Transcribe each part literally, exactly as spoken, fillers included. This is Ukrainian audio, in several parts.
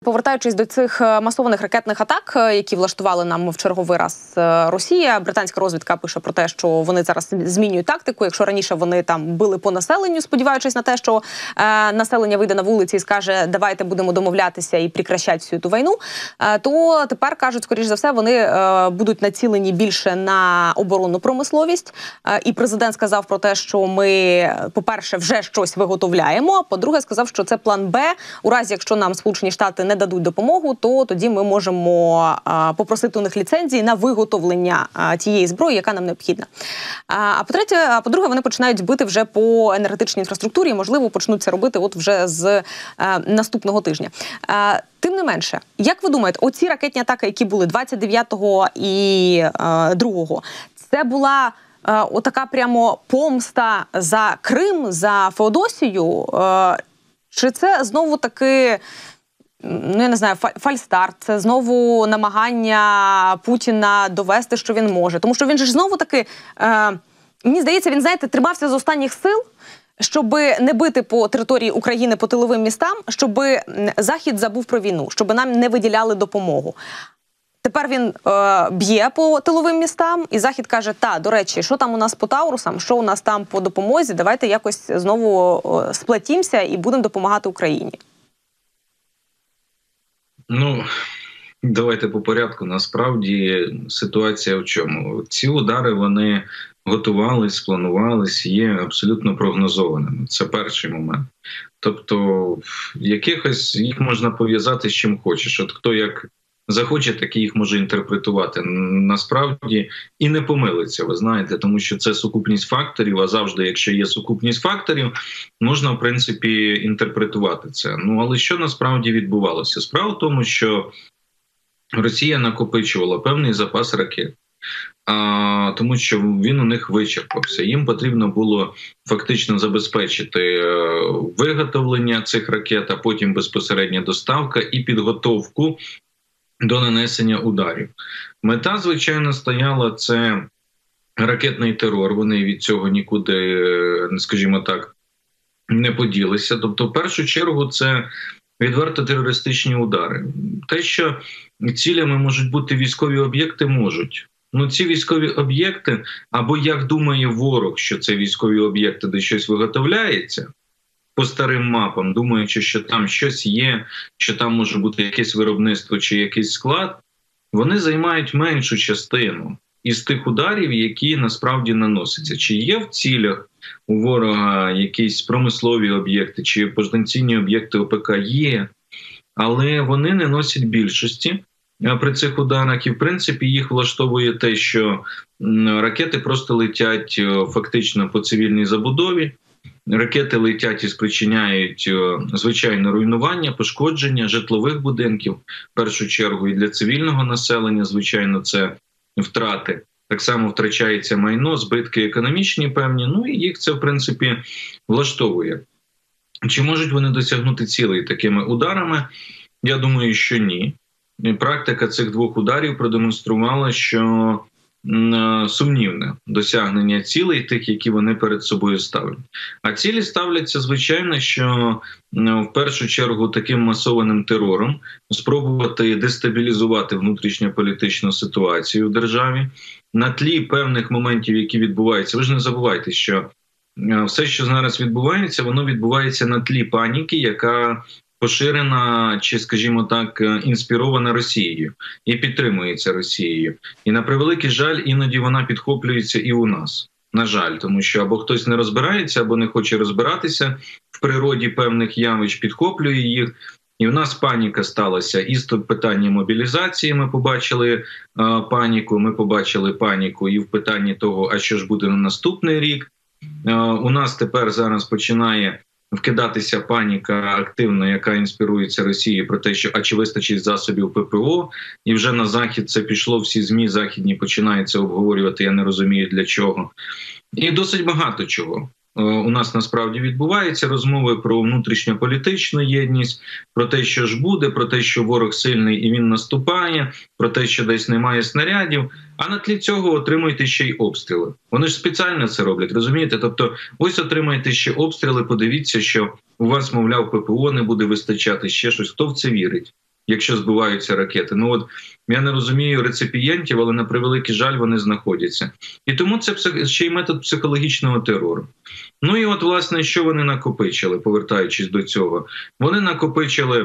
Повертаючись до цих масованих ракетних атак, які влаштували нам в черговий раз Росія, британська розвідка пише про те, що вони зараз змінюють тактику. Якщо раніше вони там били по населенню, сподіваючись на те, що е, населення вийде на вулиці і скаже, давайте будемо домовлятися і прекращати всю цю війну, е, то тепер, кажуть, скоріш за все, вони е, будуть націлені більше на оборонну промисловість. Е, і президент сказав про те, що ми, по-перше, вже щось виготовляємо, а по-друге, сказав, що це план Б. У разі, якщо нам Сполучені Штати не дадуть допомогу, то тоді ми можемо а, попросити у них ліцензії на виготовлення а, тієї зброї, яка нам необхідна. А, а по-третє, а по-друге, вони починають бити вже по енергетичній інфраструктурі і, можливо, почнуть це робити от вже з а, наступного тижня. А, тим не менше, як ви думаєте, оці ракетні атаки, які були двадцять дев'ятого і а, другого, це була а, отака прямо помста за Крим, за Феодосію? А, чи це знову-таки, ну, я не знаю, фальстарт, це знову намагання Путіна довести, що він може. Тому що він же ж знову-таки, е, мені здається, він, знаєте, тримався з останніх сил, щоб не бити по території України, по тиловим містам, щоб Захід забув про війну, щоб нам не виділяли допомогу. Тепер він е, б'є по тиловим містам, і Захід каже, та, до речі, що там у нас по Таурусам, що у нас там по допомозі, давайте якось знову е, сплатімося і будемо допомагати Україні. Ну, давайте по порядку. Насправді ситуація в чому? Ці удари, вони готувались, планувались, є абсолютно прогнозованими. Це перший момент. Тобто, якихось їх можна пов'язати з чим хочеш. От хто як захоче, так і їх може інтерпретувати. Насправді і не помилиться, ви знаєте, тому що це сукупність факторів, а завжди, якщо є сукупність факторів, можна, в принципі, інтерпретувати це. Ну, але що насправді відбувалося? Справа в тому, що Росія накопичувала певний запас ракет, а, тому що він у них вичерпався. Їм потрібно було фактично забезпечити виготовлення цих ракет, а потім безпосередня доставка і підготовку до нанесення ударів. Мета, звичайно, стояла – це ракетний терор. Вони від цього нікуди, скажімо так, не поділися. Тобто, в першу чергу, це відверто терористичні удари. Те, що цілями можуть бути військові об'єкти, можуть. Ну, ці військові об'єкти, або як думає ворог, що це військові об'єкти, де щось виготовляється, по старим мапам, думаючи, що там щось є, що там може бути якесь виробництво чи якийсь склад, вони займають меншу частину із тих ударів, які насправді наносяться. Чи є в цілях у ворога якісь промислові об'єкти, чи потенційні об'єкти ОПК? Є, але вони не носять більшості при цих ударах, і в принципі їх влаштовує те, що ракети просто летять фактично по цивільній забудові, ракети летять і спричиняють звичайне руйнування, пошкодження житлових будинків, в першу чергу і для цивільного населення, звичайно, це втрати. Так само втрачається майно, збитки економічні певні, ну і їх це, в принципі, влаштовує. Чи можуть вони досягнути цілей такими ударами? Я думаю, що ні. Практика цих двох ударів продемонструвала, що сумнівне досягнення цілей тих, які вони перед собою ставлять. А цілі ставляться, звичайно, що в першу чергу таким масованим терором спробувати дестабілізувати внутрішньополітичну ситуацію в державі на тлі певних моментів, які відбуваються. Ви ж не забувайте, що все, що зараз відбувається, воно відбувається на тлі паніки, яка поширена чи, скажімо так, інспірована Росією і підтримується Росією. І на превеликий жаль, іноді вона підхоплюється і у нас. На жаль, тому що або хтось не розбирається, або не хоче розбиратися в природі певних явищ, підхоплює їх. І в нас паніка сталася. І з питання мобілізації ми побачили е, паніку, ми побачили паніку і в питанні того, а що ж буде на наступний рік. Е, у нас тепер зараз починає вкидатися паніка активна, яка інспірується Росією про те, що а чи вистачить засобів ППО, і вже на Захід це пішло, всі ЗМІ західні починають це обговорювати, я не розумію для чого. І досить багато чого у нас насправді відбувається, розмови про внутрішньополітичну єдність, про те, що ж буде, про те, що ворог сильний і він наступає, про те, що десь немає снарядів, а на тлі цього отримуєте ще й обстріли. Вони ж спеціально це роблять, розумієте? Тобто ось отримаєте ще обстріли, подивіться, що у вас, мовляв, ППО не буде вистачати, ще щось. Хто в це вірить? якщо збиваються ракети. Ну от я не розумію реципієнтів, але на превеликий жаль вони знаходяться. І тому це ще й метод психологічного терору. Ну і от, власне, що вони накопичили, повертаючись до цього? Вони накопичили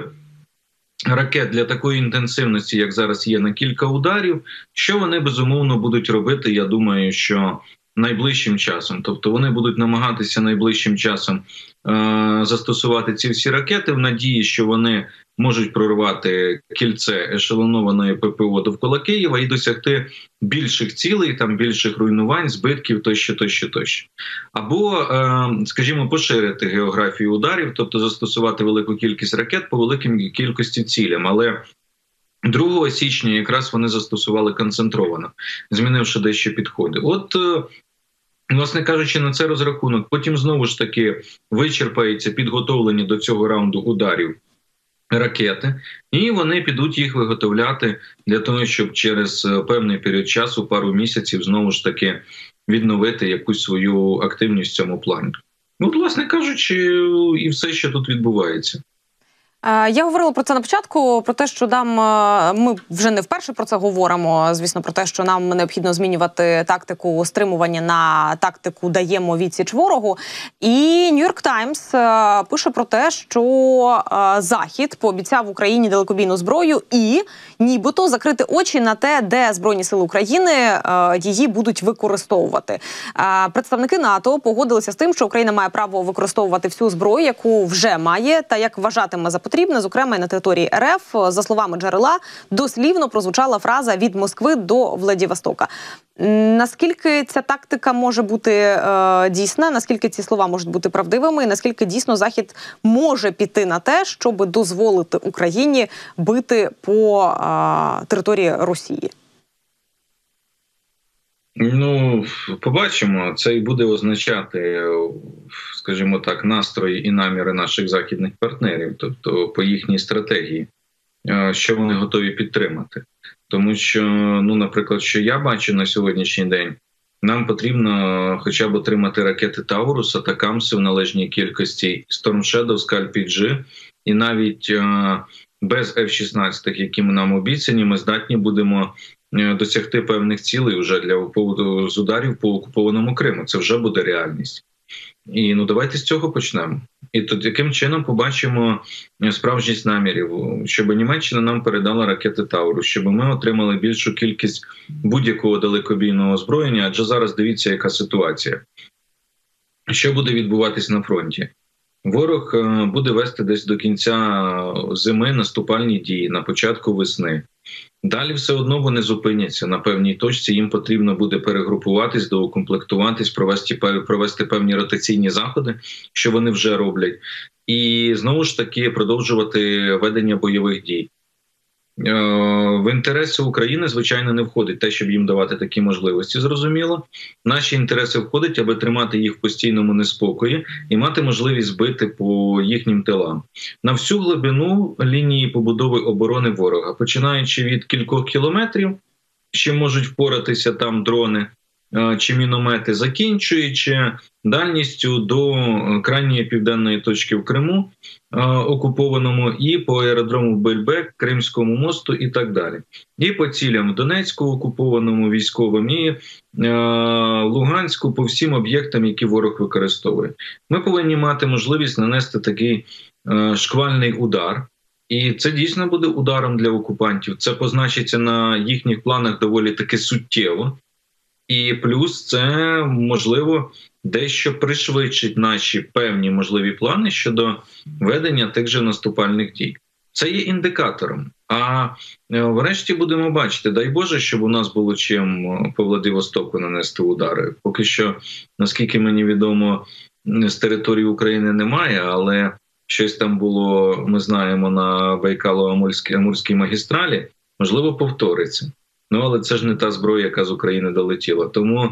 ракет для такої інтенсивності, як зараз є, на кілька ударів. Що вони, безумовно, будуть робити, я думаю, що найближчим часом. Тобто вони будуть намагатися найближчим часом е- застосувати ці всі ракети в надії, що вони можуть прорвати кільце ешелонованої ППО довкола Києва і досягти більших цілей, там більших руйнувань, збитків тощо, тощо, тощо. Або, е, скажімо, поширити географію ударів, тобто застосувати велику кількість ракет по великій кількості цілям. Але другого січня якраз вони застосували концентровано, змінивши дещо підходи. От, е, власне кажучи, на це розрахунок. Потім знову ж таки вичерпаються підготовлені до цього раунду ударів ракети, і вони підуть їх виготовляти для того, щоб через певний період часу, пару місяців, знову ж таки відновити якусь свою активність в цьому плані. Ну, власне кажучи, і все, що тут відбувається. Я говорила про це на початку, про те, що нам, ми вже не вперше про це говоримо, звісно, про те, що нам необхідно змінювати тактику стримування на тактику «даємо відсіч ворогу». І «Нью-Йорк Таймс» пише про те, що Захід пообіцяв Україні далекобійну зброю і нібито закрити очі на те, де Збройні сили України її будуть використовувати. Представники НАТО погодилися з тим, що Україна має право використовувати всю зброю, яку вже має, та як вважатиме за потрібне, зокрема і на території РФ. За словами джерела, дослівно прозвучала фраза «від Москви до Владивостока». Наскільки ця тактика може бути е, дійсна, наскільки ці слова можуть бути правдивими, і наскільки дійсно Захід може піти на те, щоб дозволити Україні бити по е, території Росії? Ну, побачимо. Це і буде означати, скажімо так, настрої і наміри наших західних партнерів, тобто по їхній стратегії, що вони готові підтримати. Тому що, ну, наприклад, що я бачу на сьогоднішній день, нам потрібно хоча б отримати ракети Таурус, Атакамси в належній кількості, Storm Shadow, Scalp пі джі, і навіть е- без еф шістнадцять, які нам обіцяні, ми здатні будемо досягти певних цілей вже для поводу з ударів по окупованому Криму. Це вже буде реальність. І ну давайте з цього почнемо. І тут яким чином побачимо справжність намірів, щоб Німеччина нам передала ракети Таурус, щоб ми отримали більшу кількість будь-якого далекобійного озброєння, адже зараз дивіться, яка ситуація. Що буде відбуватись на фронті? Ворог буде вести десь до кінця зими наступальні дії, на початку весни. Далі все одно вони зупиняться на певній точці, їм потрібно буде перегрупуватись, доукомплектуватись, провести, провести певні ротаційні заходи, що вони вже роблять, і знову ж таки продовжувати ведення бойових дій. В інтереси України, звичайно, не входить те, щоб їм давати такі можливості, зрозуміло. Наші інтереси входять, аби тримати їх в постійному неспокої і мати можливість збити по їхнім тилам. На всю глибину лінії побудови оборони ворога, починаючи від кількох кілометрів, ще можуть впоратися там дрони чи міномети, закінчуючи дальністю до крайньої південної точки в Криму, окупованому, і по аеродрому Бельбек, Кримському мосту і так далі. І по цілям в Донецьку, окупованому військовим, і Луганську, по всім об'єктам, які ворог використовує. Ми повинні мати можливість нанести такий шквальний удар. І це дійсно буде ударом для окупантів. Це позначиться на їхніх планах доволі таки суттєво. І плюс це, можливо, дещо пришвидшить наші певні можливі плани щодо ведення тих же наступальних дій. Це є індикатором. А врешті будемо бачити, дай Боже, щоб у нас було чим по Владивостоку нанести удари. Поки що, наскільки мені відомо, з території України немає, але щось там було, ми знаємо, на Байкало-Амурській магістралі, можливо, повториться. Ну, але це ж не та зброя, яка з України долетіла. Тому,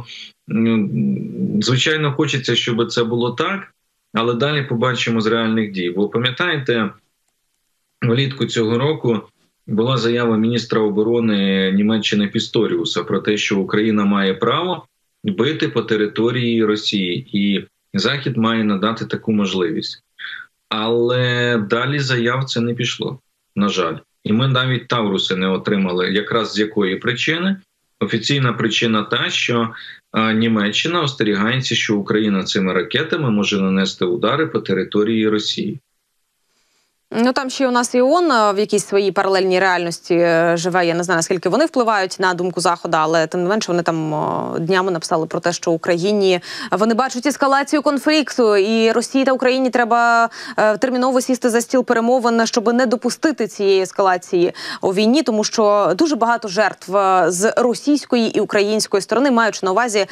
звичайно, хочеться, щоб це було так, але далі побачимо з реальних дій. Бо, пам'ятаєте, влітку цього року була заява міністра оборони Німеччини Пісторіуса про те, що Україна має право бити по території Росії, і Захід має надати таку можливість. Але далі заяв це не пішло, на жаль. І ми навіть Тавруси не отримали. Якраз з якої причини? Офіційна причина та, що а, Німеччина остерігається, що Україна цими ракетами може нанести удари по території Росії. Ну, там ще у нас і ООН в якійсь своїй паралельній реальності живе. Я не знаю, наскільки вони впливають на думку Заходу, але тим не менше вони там днями написали про те, що Україні вони бачать ескалацію конфлікту, і Росії та Україні треба терміново сісти за стіл перемовин, щоб не допустити цієї ескалації у війні, тому що дуже багато жертв з російської і української сторони, маючи на увазі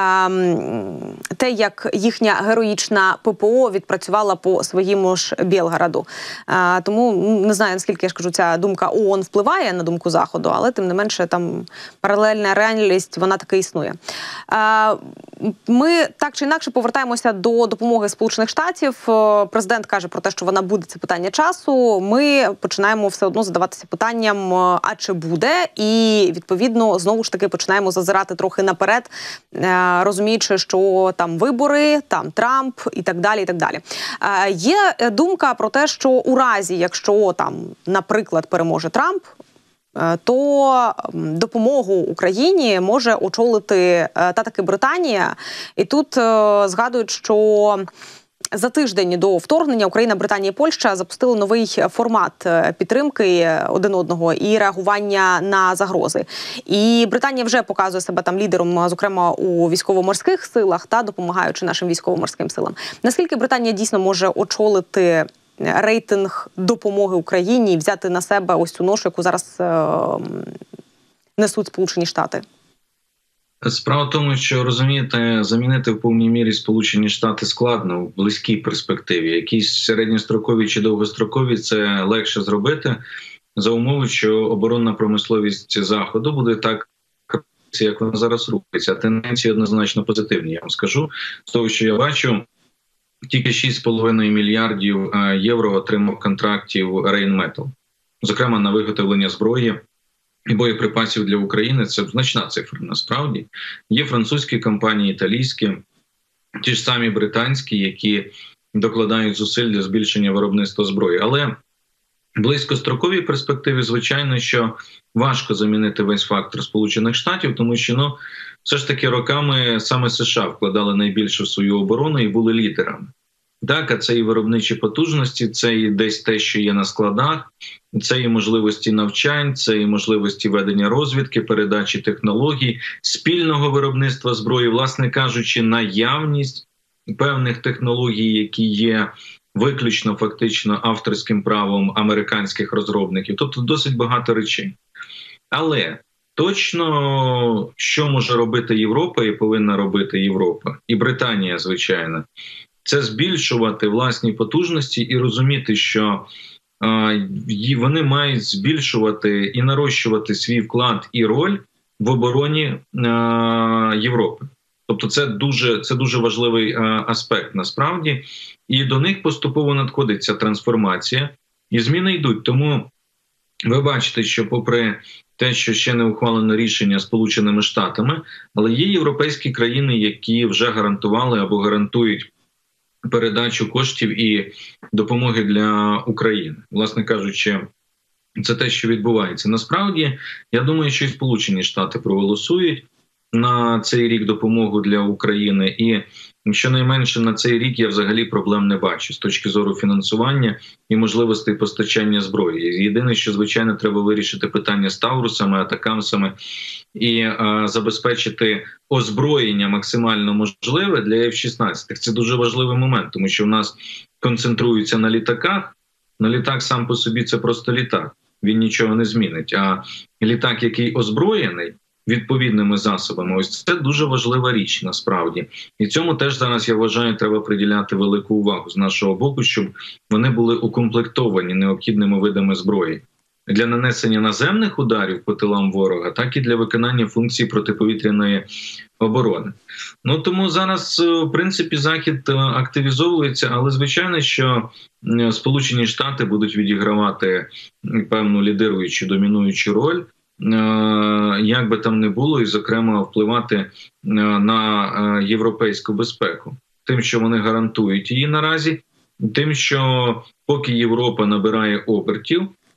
ем, те, як їхня героїчна ППО відпрацювала по своєму ж Білгороду. А, тому не знаю, наскільки, я ж кажу, ця думка ООН впливає на думку Заходу, але тим не менше там паралельна реальність, вона таки існує. А, ми так чи інакше повертаємося до допомоги Сполучених Штатів. Президент каже про те, що вона буде, це питання часу. Ми починаємо все одно задаватися питанням, а чи буде? І, відповідно, знову ж таки починаємо зазирати трохи наперед, розуміючи, що там вибори, там Трамп і так далі, і так далі. Є думка про те, що у разі, якщо там, наприклад, переможе Трамп, то допомогу Україні може очолити та таки Британія. І тут згадують, що за тиждень до вторгнення Україна, Британія і Польща запустили новий формат підтримки один одного і реагування на загрози. І Британія вже показує себе там лідером, зокрема у військово-морських силах, та допомагаючи нашим військово-морським силам. Наскільки Британія дійсно може очолити рейтинг допомоги Україні і взяти на себе ось цю ношу, яку зараз е несуть Сполучені Штати? Справа в тому, що, розумієте, замінити в повній мірі Сполучені Штати складно в близькій перспективі. Якісь середньострокові чи довгострокові це легше зробити за умови, що оборонна промисловість Заходу буде так, як вона зараз рухається. Тенденції однозначно позитивні, я вам скажу. З того, що я бачу, тільки шість з половиною мільярдів євро отримав контрактів Rheinmetall, зокрема на виготовлення зброї і боєприпасів для України. Це значна цифра насправді. Є французькі компанії, італійські, ті ж самі британські, які докладають зусиль для збільшення виробництва зброї. Але в близькостроковій перспективі, звичайно, що важко замінити весь фактор Сполучених Штатів, тому що, ну, все ж таки роками саме США вкладали найбільше в свою оборону і були лідерами. Так, а це і виробничі потужності, це і десь те, що є на складах, це і можливості навчань, це і можливості ведення розвідки, передачі технологій, спільного виробництва зброї, власне кажучи, наявність певних технологій, які є виключно фактично авторським правом американських розробників. Тобто досить багато речей. Але точно, що може робити Європа і повинна робити Європа, і Британія, звичайно, це збільшувати власні потужності і розуміти, що е, вони мають збільшувати і нарощувати свій вклад і роль в обороні е, Європи. Тобто це дуже, це дуже важливий е, аспект насправді. І до них поступово надходить ця трансформація, і зміни йдуть. Тому ви бачите, що попри те, що ще не ухвалено рішення Сполученими Штатами, але є європейські країни, які вже гарантували або гарантують передачу коштів і допомоги для України. Власне кажучи, це те, що відбувається. Насправді, я думаю, що і Сполучені Штати проголосують на цей рік допомогу для України. І щонайменше на цей рік я взагалі проблем не бачу з точки зору фінансування і можливостей постачання зброї. Єдине, що, звичайно, треба вирішити питання з Таврусами, атакамсами і е, забезпечити озброєння максимально можливе для еф шістнадцять. Це дуже важливий момент, тому що в нас концентруються на літаках. На літак сам по собі це просто літак, він нічого не змінить. А літак, який озброєний відповідними засобами, ось це дуже важлива річ насправді. І цьому теж зараз, я вважаю, треба приділяти велику увагу з нашого боку, щоб вони були укомплектовані необхідними видами зброї для нанесення наземних ударів по тилам ворога, так і для виконання функцій протиповітряної оборони. Ну тому зараз, в принципі, Захід активізовується, але звичайно, що Сполучені Штати будуть відігравати певну лідируючу, домінуючу роль, як би там не було, і, зокрема, впливати на європейську безпеку. Тим, що вони гарантують її наразі, тим, що поки Європа набирає обертів,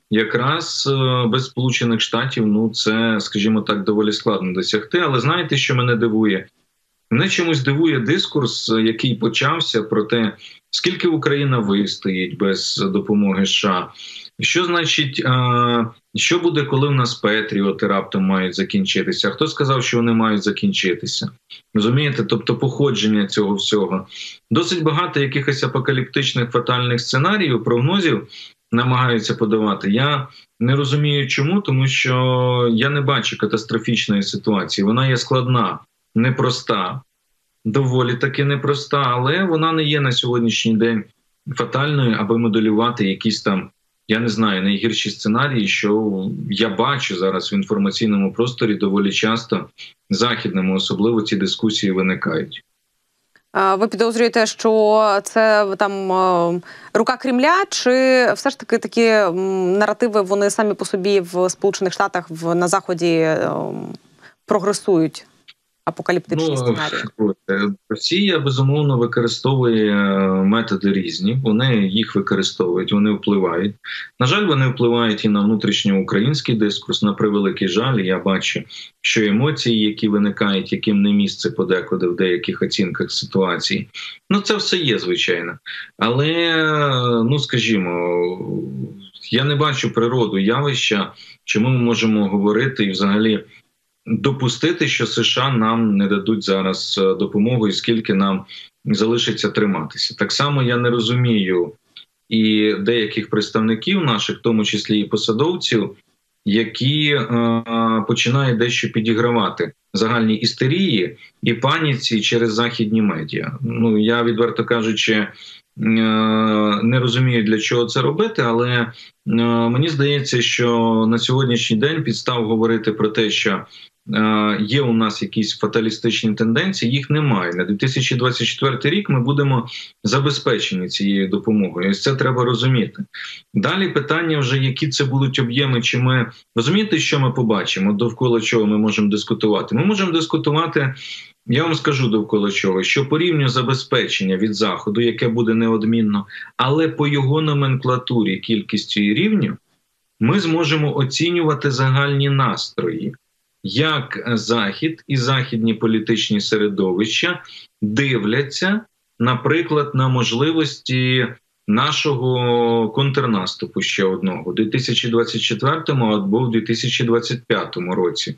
якраз без Сполучених Штатів, ну це, скажімо так, доволі складно досягти. Але знаєте, що мене дивує? Мене чомусь дивує дискурс, який почався про те, скільки Україна вистоїть без допомоги США. Що значить, що буде, коли в нас Петріоти раптом мають закінчитися? Хто сказав, що вони мають закінчитися? Розумієте? Тобто походження цього всього. Досить багато якихось апокаліптичних фатальних сценаріїв, прогнозів намагаються подавати. Я не розумію чому, тому що я не бачу катастрофічної ситуації. Вона є складна, непроста, доволі таки непроста, але вона не є на сьогоднішній день фатальною, аби моделювати якісь там, я не знаю, найгірші сценарії, що я бачу зараз в інформаційному просторі доволі часто, західному особливо, ці дискусії виникають. Ви підозрюєте, що це там рука Кремля, чи все ж таки такі наративи, вони самі по собі в Сполучених Штатах, в, на Заході прогресують? Апокаліптичні ну, сценарії. Росія, безумовно, використовує методи різні, вони їх використовують, вони впливають. На жаль, вони впливають і на внутрішньоукраїнський дискурс, на превеликий жаль. Я бачу, що емоції, які виникають, яким не місце подекуди в деяких оцінках ситуації, ну це все є, звичайно. Але, ну скажімо, я не бачу природу явища, чому ми можемо говорити і взагалі допустити, що США нам не дадуть зараз допомогу і скільки нам залишиться триматися. Так само я не розумію і деяких представників наших, в тому числі і посадовців, які е, починають дещо підігравати загальній істерії і паніці через західні медіа. Ну, я, відверто кажучи, е, не розумію, для чого це робити, але е, мені здається, що на сьогоднішній день підстав говорити про те, що є у нас якісь фаталістичні тенденції, їх немає. На дві тисячі двадцять четвертий рік ми будемо забезпечені цією допомогою. Ось це треба розуміти. Далі питання вже, які це будуть об'єми, чи ми... Розумієте, що ми побачимо, довкола чого ми можемо дискутувати? Ми можемо дискутувати, я вам скажу довкола чого, що по рівню забезпечення від Заходу, яке буде неодмінно, але по його номенклатурі, кількістю і рівню, ми зможемо оцінювати загальні настрої. Як Захід і західні політичні середовища дивляться, наприклад, на можливості нашого контрнаступу ще одного, у дві тисячі двадцять четвертому або в дві тисячі двадцять п'ятому році.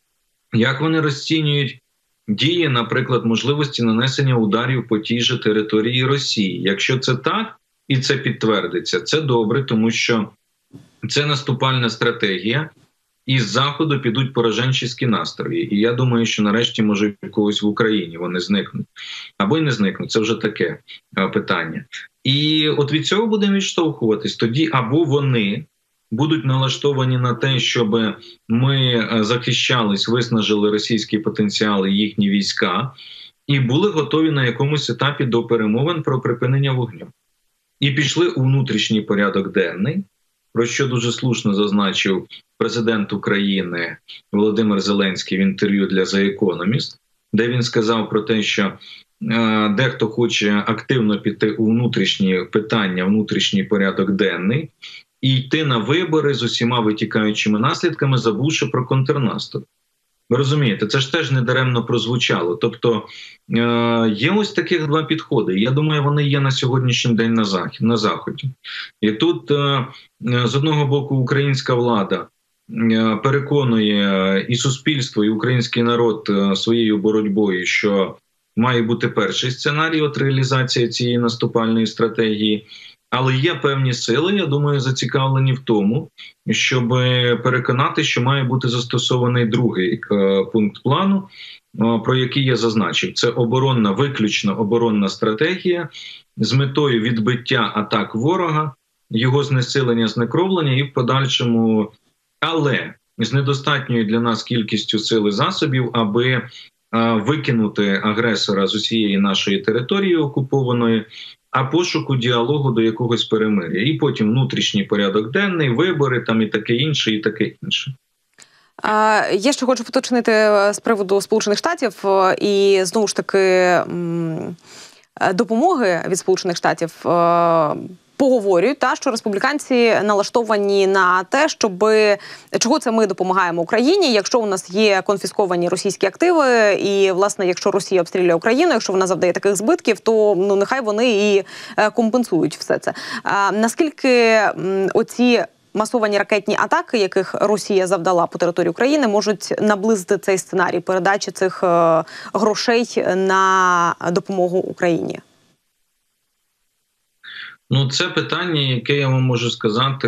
Як вони розцінюють дії, наприклад, можливості нанесення ударів по тій же території Росії? Якщо це так, і це підтвердиться, це добре, тому що це наступальна стратегія, і з Заходу підуть пораженчі настрої. І я думаю, що нарешті, може, когось в Україні вони зникнуть. Або й не зникнуть, це вже таке питання. І от від цього будемо відштовхуватись. Тоді або вони будуть налаштовані на те, щоб ми захищались, виснажили російський потенціал і їхні війська, і були готові на якомусь етапі до перемовин про припинення вогню. І пішли у внутрішній порядок денний, про що дуже слушно зазначив президент України Володимир Зеленський в інтерв'ю для The Economist, де він сказав про те, що е, дехто хоче активно піти у внутрішні питання, внутрішній порядок денний, і йти на вибори з усіма витікаючими наслідками, забувши про контрнаступ. Ви розумієте, це ж теж недаремно прозвучало. Тобто е, є ось таких два підходи. Я думаю, вони є на сьогоднішній день на, захід, на Заході. І тут е, з одного боку українська влада е, переконує і суспільство, і український народ е, своєю боротьбою, що має бути перший сценарій от реалізація цієї наступальної стратегії. Але є певні сили, я думаю, зацікавлені в тому, щоб переконати, що має бути застосований другий е, пункт плану, е, про який я зазначив. Це оборонна, виключно оборонна стратегія з метою відбиття атак ворога, його знесилення, знекровлення і в подальшому, але з недостатньою для нас кількістю сил і засобів, аби е, викинути агресора з усієї нашої території окупованої, а пошуку діалогу до якогось перемир'я. І потім внутрішній порядок денний, вибори там і таке інше, і таке інше. Я ще хочу поточнити з приводу Сполучених Штатів і, знову ж таки, допомоги від Сполучених Штатів. поговорюють, та, що республіканці налаштовані на те, щоб чого це ми допомагаємо Україні, якщо у нас є конфісковані російські активи, і, власне, якщо Росія обстрілює Україну, якщо вона завдає таких збитків, то ну нехай вони і компенсують все це. А, наскільки м, оці масовані ракетні атаки, яких Росія завдала по території України, можуть наблизити цей сценарій передачі цих е, грошей на допомогу Україні? Ну, це питання, яке я вам можу сказати.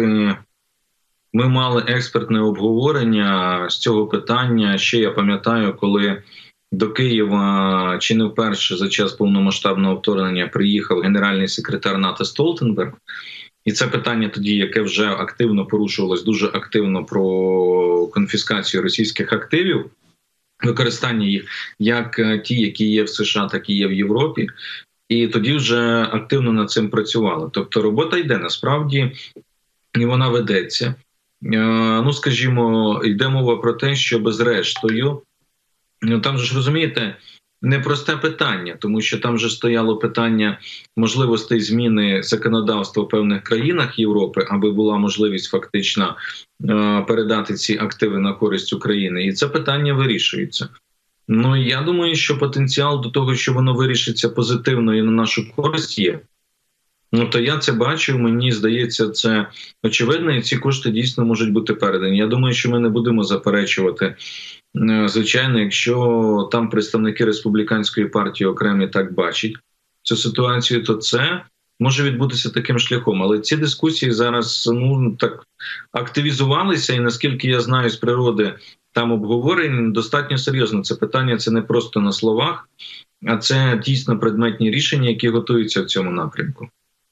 Ми мали експертне обговорення з цього питання. Ще я пам'ятаю, коли до Києва чи не вперше за час повномасштабного вторгнення приїхав генеральний секретар НАТО Столтенберг. І це питання тоді, яке вже активно порушувалось, дуже активно, про конфіскацію російських активів, використання їх як ті, які є в США, так і є в Європі. І тоді вже активно над цим працювали. Тобто робота йде насправді, і вона ведеться. Ну, скажімо, йде мова про те, що зрештою, ну, там же ж, розумієте, непросте питання, тому що там же стояло питання можливостей зміни законодавства в певних країнах Європи, аби була можливість фактично передати ці активи на користь України. І це питання вирішується. Ну, я думаю, що потенціал до того, що воно вирішиться позитивно і на нашу користь є. Ну, то я це бачу, мені здається, це очевидно, і ці кошти дійсно можуть бути передані. Я думаю, що ми не будемо заперечувати, звичайно, якщо там представники республіканської партії окремі так бачать цю ситуацію, то це може відбутися таким шляхом. Але ці дискусії зараз, ну, так активізувалися, і наскільки я знаю з природи там обговорень, достатньо серйозно. Це питання, це не просто на словах, а це дійсно предметні рішення, які готуються в цьому напрямку.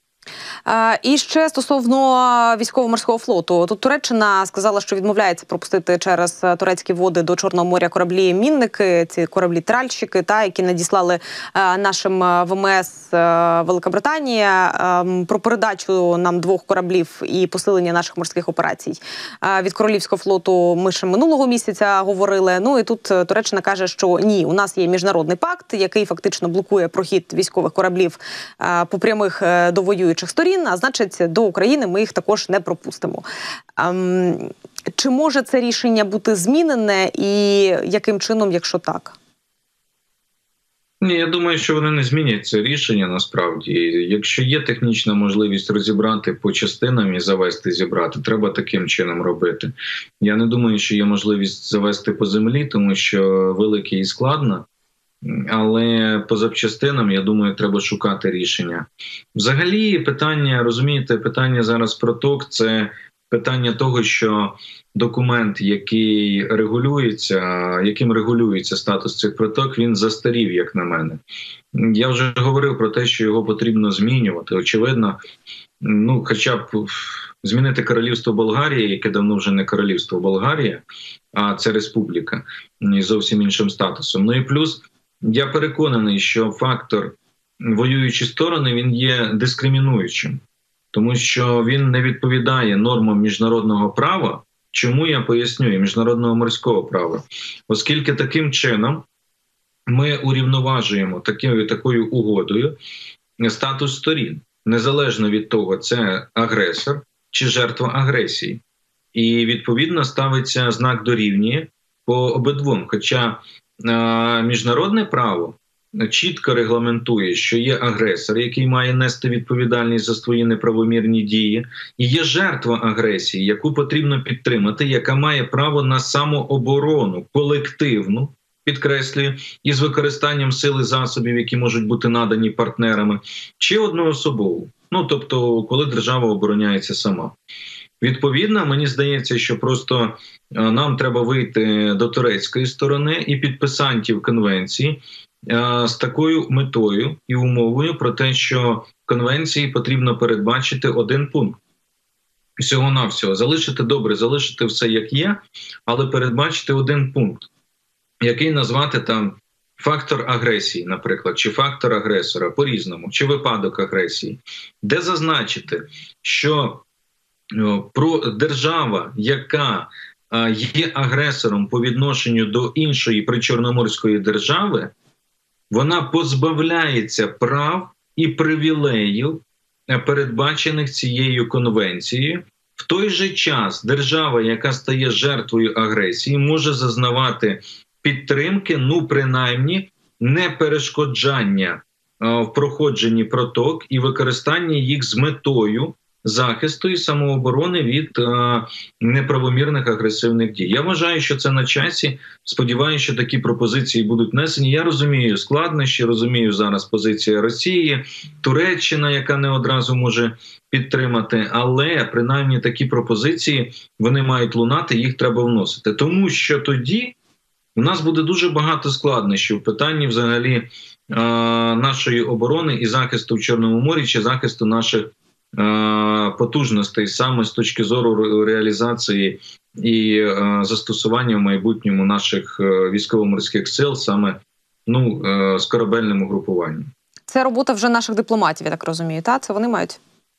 І ще стосовно військово-морського флоту. Тут Туреччина сказала, що відмовляється пропустити через турецькі води до Чорного моря кораблі-мінники, ці кораблі-тральщики, та, які надіслали нашим ВМС Великобританія про передачу нам двох кораблів і посилення наших морських операцій. Від Королівського флоту ми ще минулого місяця говорили. Ну і тут Туреччина каже, що ні, у нас є міжнародний пакт, який фактично блокує прохід військових кораблів по прямих до воюючих сторін, а значить, до України ми їх також не пропустимо. Ем, чи може це рішення бути змінене і яким чином, якщо так? Ні, я думаю, що вони не змінять це рішення насправді. Якщо є технічна можливість розібрати по частинам і завести, зібрати, треба таким чином робити. Я не думаю, що є можливість завести по землі, тому що велике і складно. Але по запчастинам, я думаю, треба шукати рішення. Взагалі питання, розумієте, питання зараз про ТОК – це питання того, що документ, який регулюється, яким регулюється статус цих проток, він застарів, як на мене. Я вже говорив про те, що його потрібно змінювати. Очевидно, ну, хоча б змінити королівство Болгарії, яке давно вже не королівство Болгарія, а це республіка із зовсім іншим статусом. Ну і плюс, я переконаний, що фактор воюючі сторони, він є дискримінуючим, тому що він не відповідає нормам міжнародного права. Чому я поясню, і міжнародного морського права? Оскільки таким чином ми урівноважуємо такою, такою угодою статус сторін, незалежно від того, це агресор чи жертва агресії. І відповідно ставиться знак дорівнює по обидвом. Хоча міжнародне право чітко регламентує, що є агресор, який має нести відповідальність за свої неправомірні дії, і є жертва агресії, яку потрібно підтримати, яка має право на самооборону колективну, підкреслюю, із використанням сили засобів, які можуть бути надані партнерами, чи одноособово. Ну, тобто, коли держава обороняється сама. Відповідно, мені здається, що просто нам треба вийти до турецької сторони і підписантів конвенції з такою метою і умовою про те, що в конвенції потрібно передбачити один пункт. Всього-навсього. Залишити добре, залишити все як є, але передбачити один пункт, який назвати там фактор агресії, наприклад, чи фактор агресора, по-різному, чи випадок агресії, де зазначити, що про держава, яка є агресором по відношенню до іншої причорноморської держави, вона позбавляється прав і привілеїв передбачених цією конвенцією. В той же час держава, яка стає жертвою агресії, може зазнавати підтримки, ну принаймні не перешкоджання в проходженні проток і використання їх з метою захисту і самооборони від е, неправомірних агресивних дій. Я вважаю, що це на часі. Сподіваюся, що такі пропозиції будуть внесені. Я розумію складнощі, розумію зараз позиція Росії, Туреччина, яка не одразу може підтримати, але принаймні такі пропозиції, вони мають лунати, їх треба вносити. Тому що тоді у нас буде дуже багато складнощів в питанні взагалі е, нашої оборони і захисту в Чорному морі, чи захисту наших потужностей саме з точки зору реалізації і е, застосування в майбутньому наших е, військово-морських сил саме ну, е, з корабельним угрупуванням. Це робота вже наших дипломатів, я так розумію, та? Це вони мають?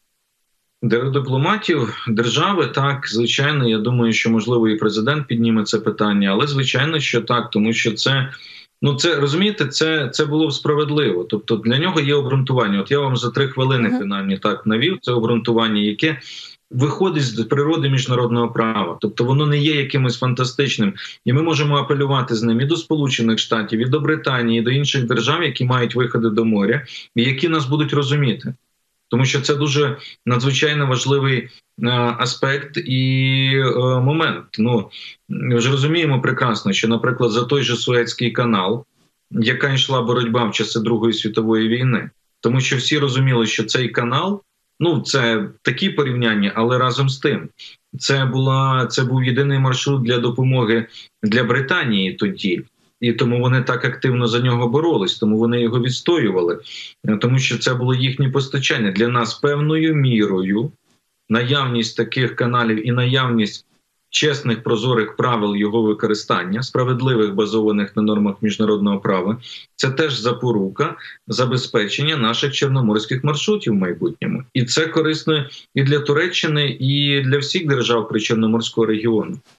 Дипломатів держави, так, звичайно, я думаю, що, можливо, і президент підніме це питання, але, звичайно, що так, тому що це Ну, це, розумієте, це, це було б справедливо. Тобто для нього є обґрунтування. От я вам за три хвилини, uh-huh. принаймні, так навів це обґрунтування, яке виходить з природи міжнародного права. Тобто воно не є якимось фантастичним. І ми можемо апелювати з ним і до Сполучених Штатів, і до Британії, і до інших держав, які мають виходи до моря, і які нас будуть розуміти. Тому що це дуже надзвичайно важливий е, аспект і е, момент. Ну, ми ж розуміємо прекрасно, що, наприклад, за той же Суецький канал, яка йшла боротьба в часи Другої світової війни, тому що всі розуміли, що цей канал, ну, це такі порівняння, але разом з тим, це, була, це був єдиний маршрут для допомоги для Британії тоді. І тому вони так активно за нього боролись, тому вони його відстоювали, тому що це було їхнє постачання. Для нас певною мірою наявність таких каналів і наявність чесних, прозорих правил його використання, справедливих, базованих на нормах міжнародного права, це теж запорука забезпечення наших чорноморських маршрутів в майбутньому. І це корисно і для Туреччини, і для всіх держав Причорноморського регіону.